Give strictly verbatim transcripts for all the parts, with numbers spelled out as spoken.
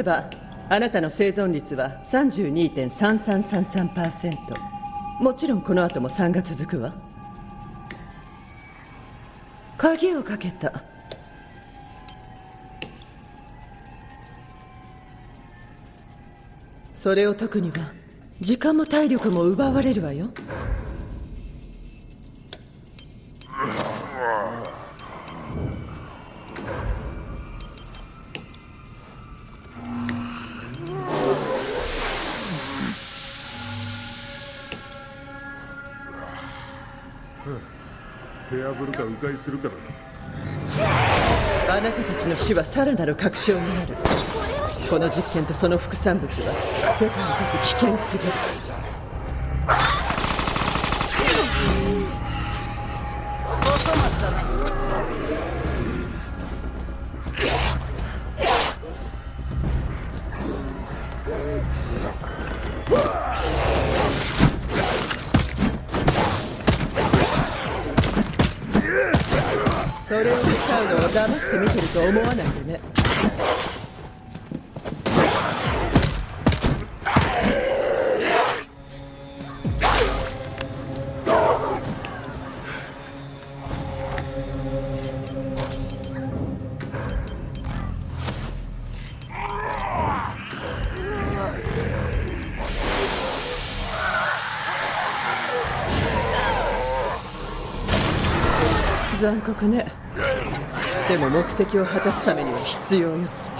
せばあなたの生存率は さんじゅうにてんさんさんさんさんパーセント。 もちろんこの後もさんが続くわ。鍵をかけた。それを解くには時間も体力も奪われるわよ。 ペアブルか迂回するからな。あなたたちの死はさらなる確証になる。この実験とその副産物は世界にとって危険すぎる。 お粗末だね。 それを使うのを黙って見てると思わないでね。残酷ね。でも目的を果たすためには必要よ。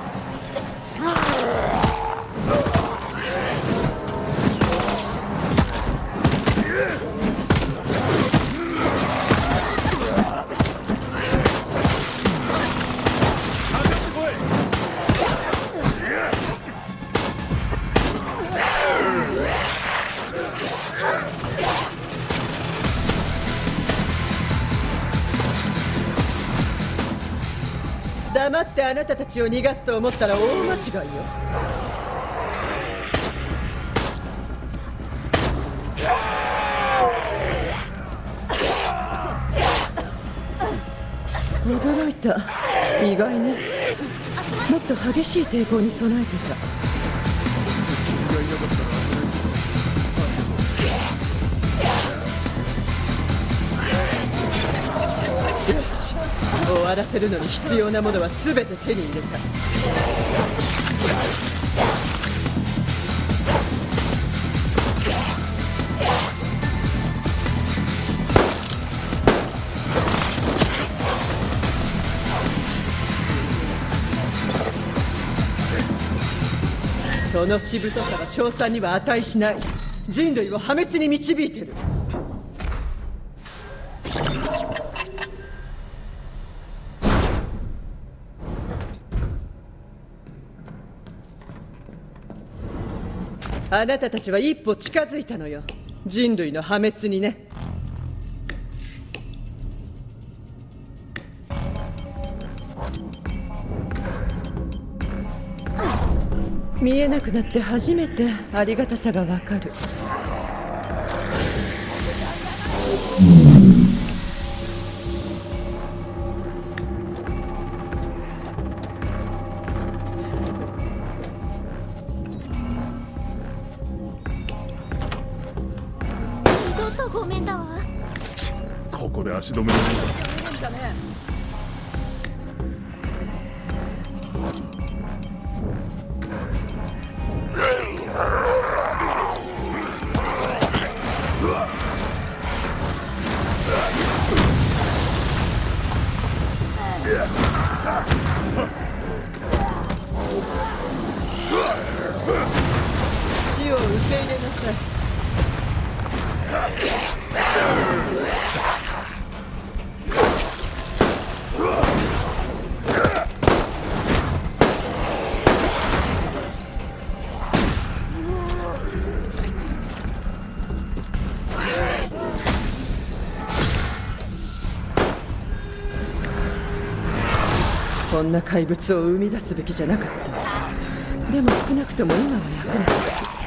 黙ってあなたたちを逃がすと思ったら大間違いよ。驚いた。意外ね。もっと激しい抵抗に備えてた。よし、終わらせるのに必要なものは全て手に入れた。そのしぶとさは称賛には値しない。人類を破滅に導いてる。あなたたちは一歩近づいたのよ。人類の破滅にね。見えなくなって初めてありがたさがわかる。 二度とごめんだわ。 ここで足止めに死を受け入れなさい。こんな怪物を生み出すべきじゃなかった。でも少なくとも今は役に立つ。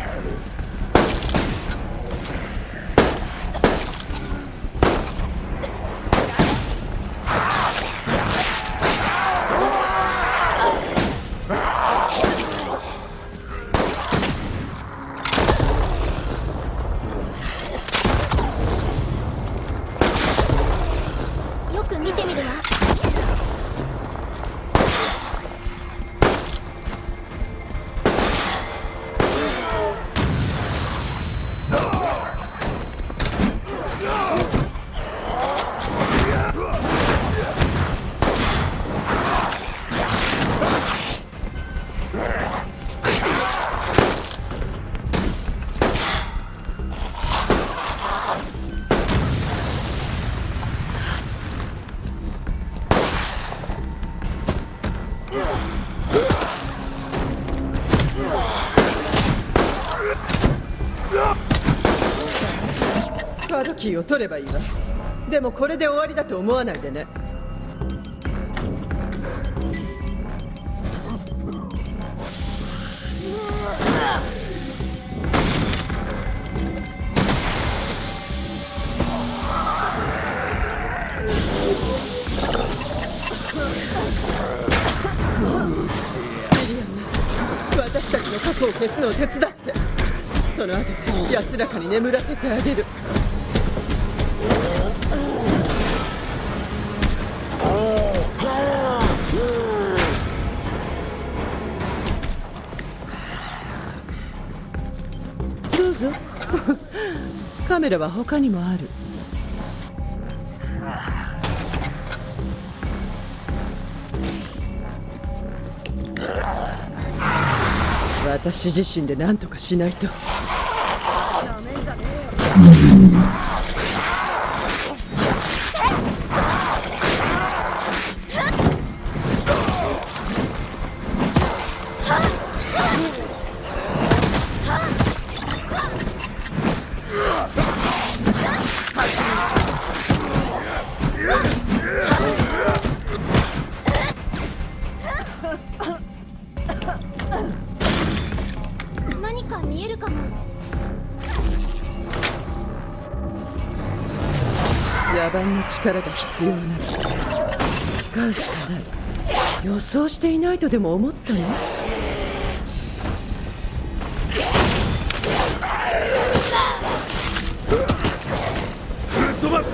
ードキーを取ればいいわ。でもこれで終わりだと思わないでね。私たちの過去を消すのを手伝って、その後で安らかに眠らせてあげる。どうぞ。カメラは他にもある。私自身で何とかしないと。 何か見えるかも。 野蛮な力が必要なの。使うしかない。予想していないとでも思ったの？ 飛ばす。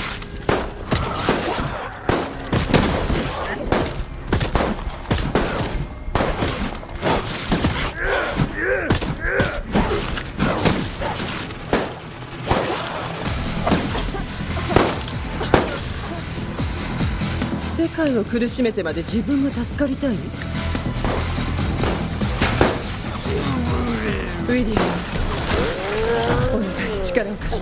世界を苦しめてまで自分が助かりたい？ウィリアム、お願い、力を貸して。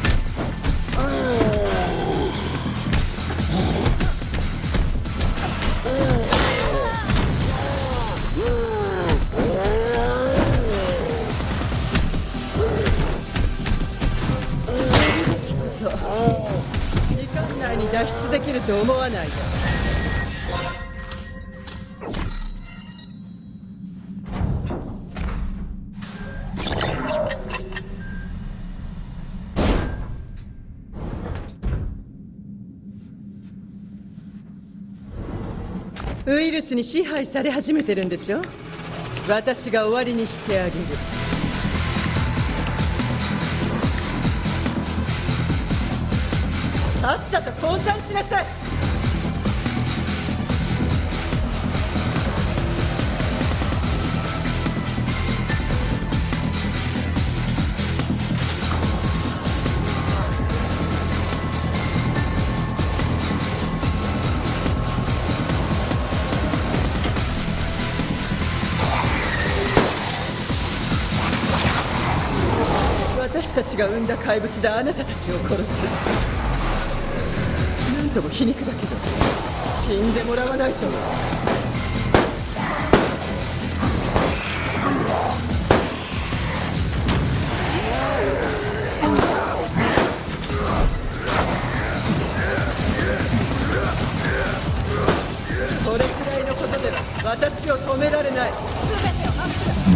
時間内に脱出できると思わないで。ウイルスに支配され始めてるんでしょ。私が終わりにしてあげる。さっさと降参しなさい。私たちが生んだ怪物であなたたちを殺す。なんとも皮肉だけど死んでもらわないと。これくらいのことでは私を止められない。全てをハップだ。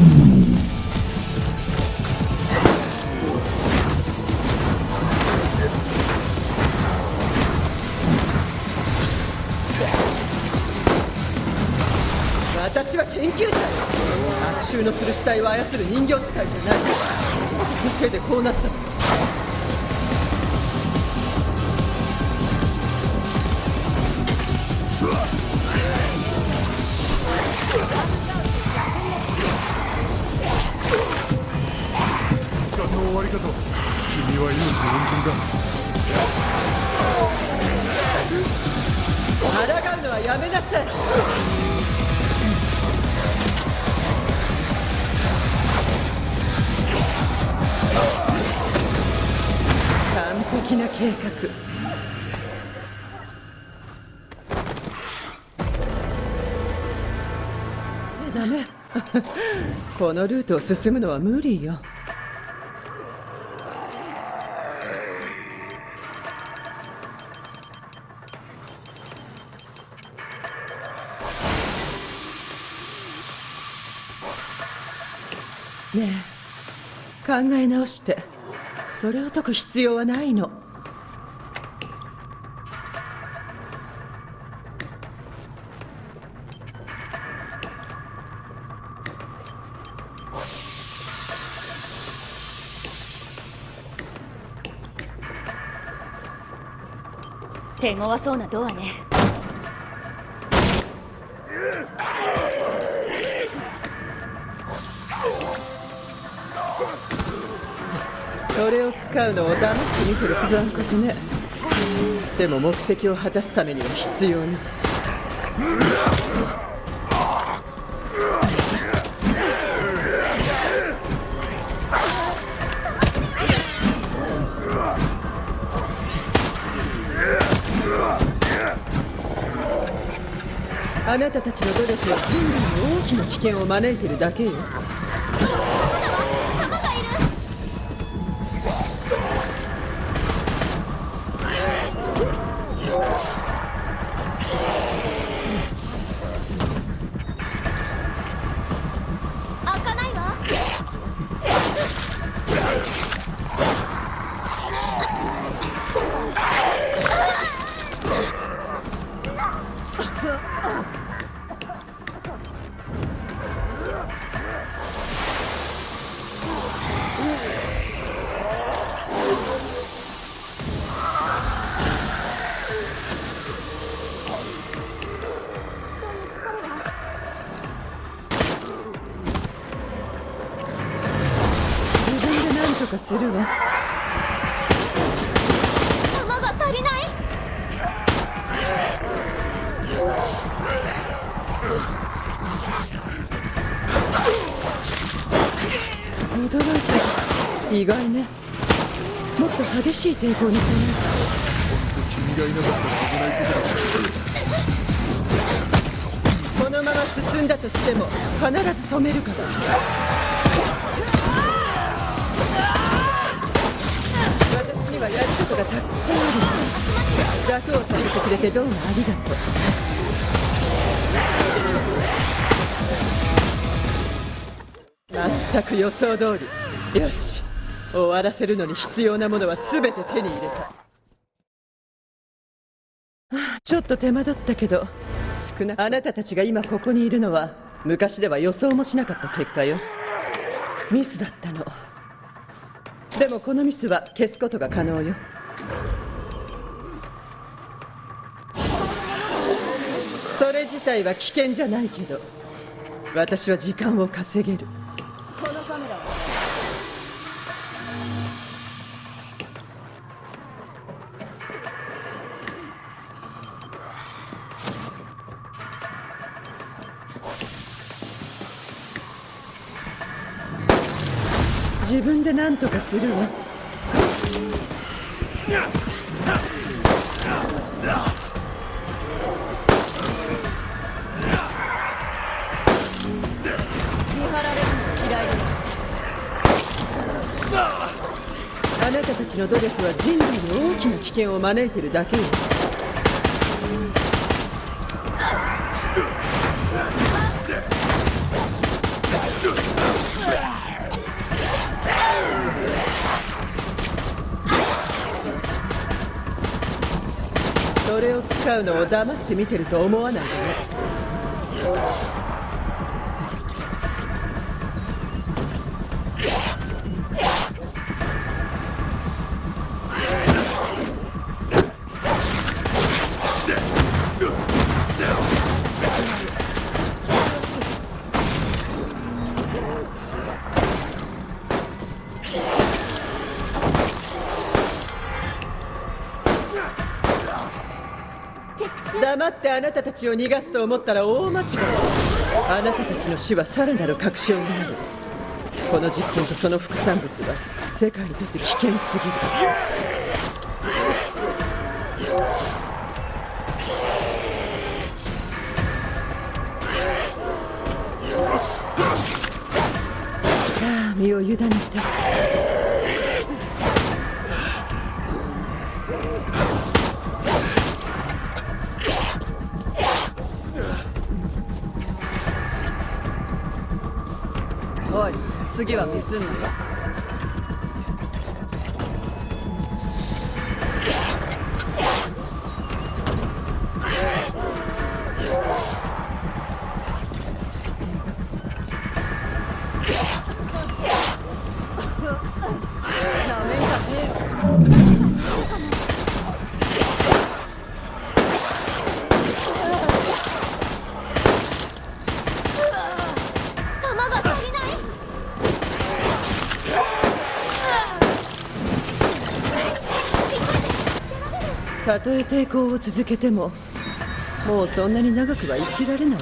私は研究者よ。悪臭のする死体を操る人形使いじゃない。私のせいでこうなったの。 時間の終わりかと。君は命の恩人だ。 抗うのはやめなさい。完璧な計画。ダメ。このルートを進むのは無理よ。 考え直してそれを解く必要はないの。 手強そうなドアね。 それを使うのを黙って見てる残酷ね。でも目的を果たすためには必要ね。あなたたちの努力は人類に大きな危険を招いてるだけよ。 開かないわ。 とかするわ。 弾が足りない。 驚いた。意外ね。もっと激しい抵抗に備えた。 本当君がいなかったら危ないことだ。 このまま進んだとしても必ず止めるから。私にはやることがたくさんある。楽をさせてくれてどうもありがとう。全く予想通り。よし、終わらせるのに必要なものは全て手に入れた。はあ、ちょっと手間取ったけど、少なくあなたたちが今ここにいるのは昔では予想もしなかった結果よ。ミスだったの。でもこのミスは消すことが可能よ。それ自体は危険じゃないけど、私は時間を稼げる。このカメラは自分で何とかするわ。見張られるの嫌いだ。あなたたちの努力は人類に大きな危険を招いてるだけよ。それを使うのを黙って見てると思わないでね。黙ってあなたたちを逃がすと思ったら大間違い。あなたたちの死はさらなる確証になる。この実験とその副産物は世界にとって危険すぎる。さあ身を委ねて。おい、次はミスんなよ。 弾が足りない。 たとえ抵抗を続けてももうそんなに長くは生きられないわ。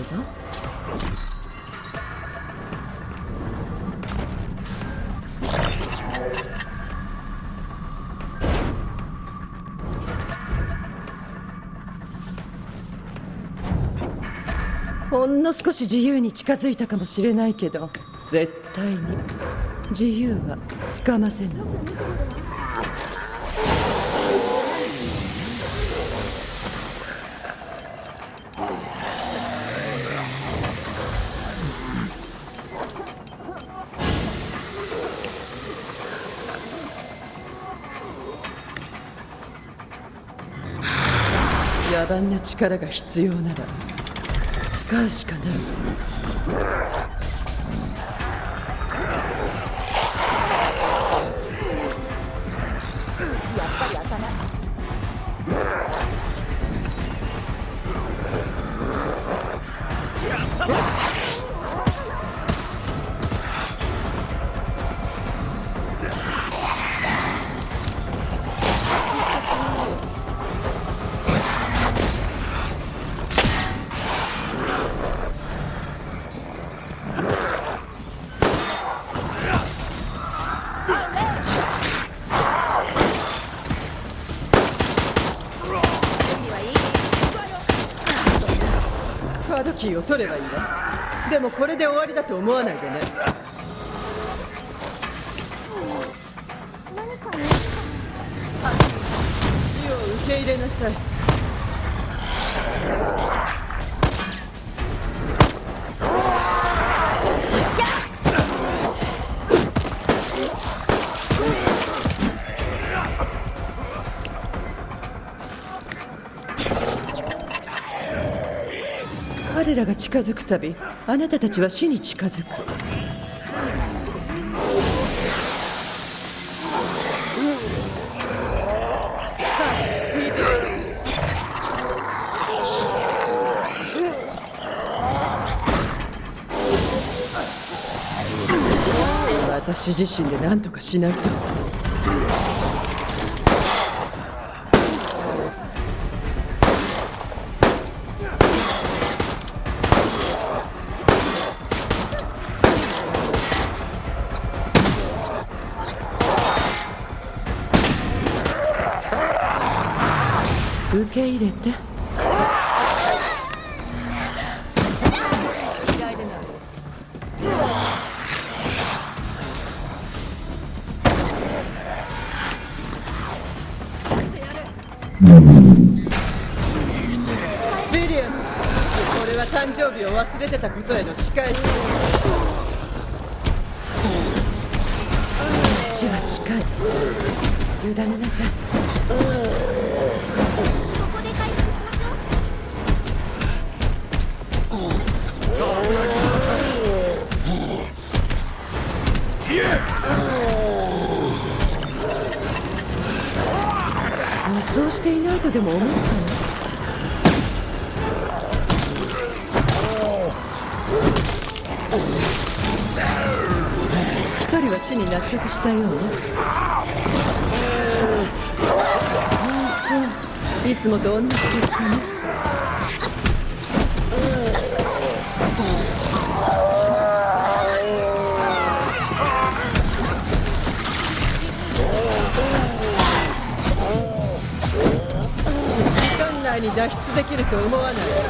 ほんの少し自由に近づいたかもしれないけど、絶対に自由はつかませない。野蛮な力が必要なら使うしかない。カードキーを取ればいいわ。でもこれで終わりだと思わないでね。死を受け入れなさい。彼らが近づくたび、あなたたちは死に近づく。私自身で何とかしないと。受け入れて。ビリアム、これは誕生日を忘れてたことへの仕返し。死は近い。委ねなさい。 ここで回復しましょ予想していないとでも思ったの？一人は死に納得したようね。そう、いつもと同じ結果ね。時間内に脱出できると思わない。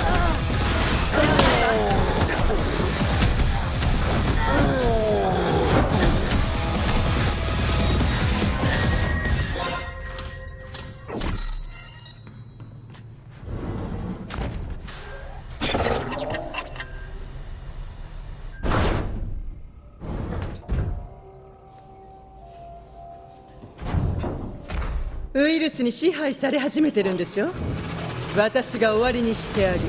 ウイルスに支配され始めてるんでしょ。私が終わりにしてあげる。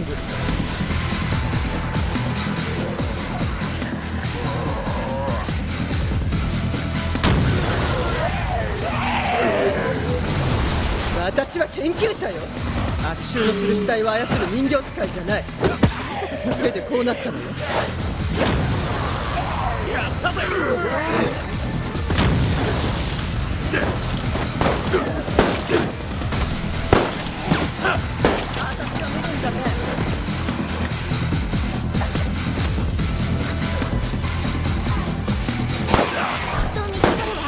私は研究者よ。悪臭のする死体を操る人形使いじゃない。あなたたちのせいでこうなったのよ。 やったぜ。 私が見るんじゃねと見つかるわ。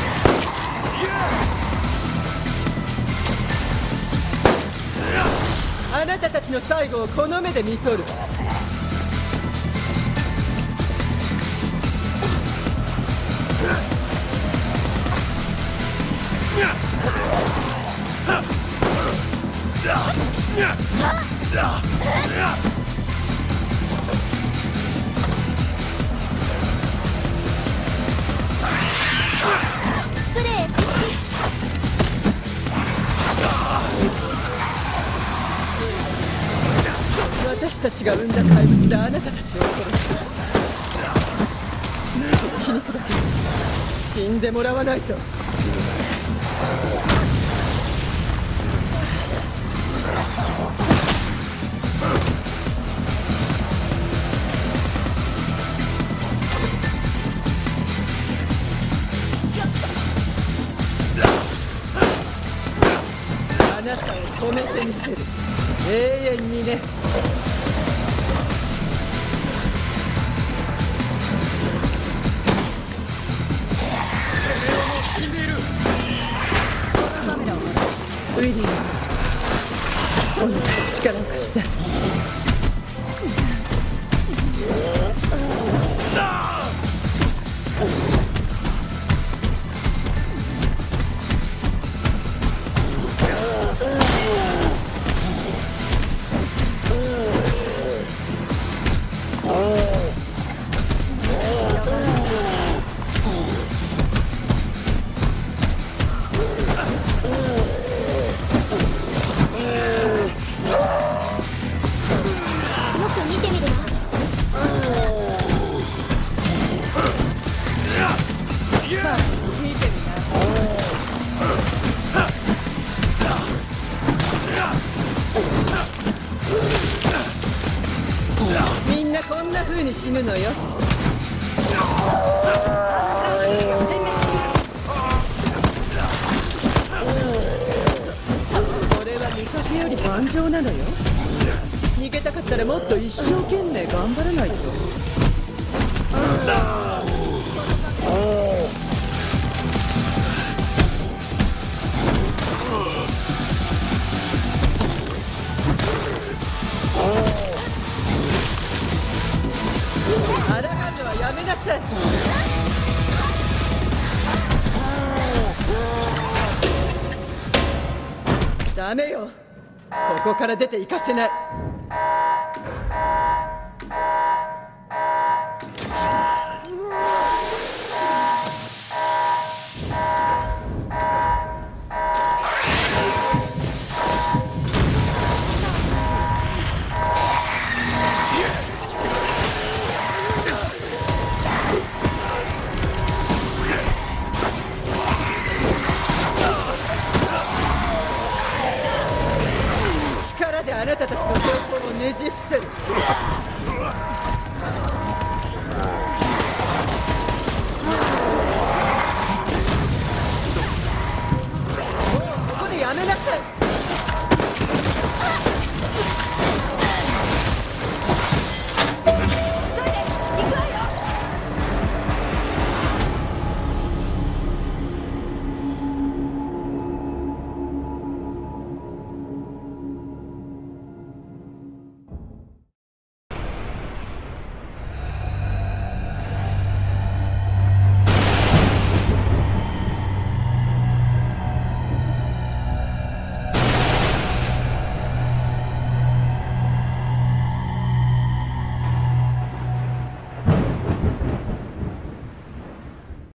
え。あなたたちの最後をこの目で見とる。 スプレー設置。 私たちが生んだ怪物であなたたちを殺す。皮肉だけど死んでもらわないと。あなたを止めてみせる。永遠にね。ウィリー、お願い力を貸して。 よく見てみるわ。 まあ見てみな。みんなこんな風に死ぬのよ。これは見かけより盤上なのよ。逃げたかったらもっと一生懸命頑張らないと。抗うのはやめなさい。ダメよ。ここから出て行かせない。力であなたたちの抵抗をねじ伏せる。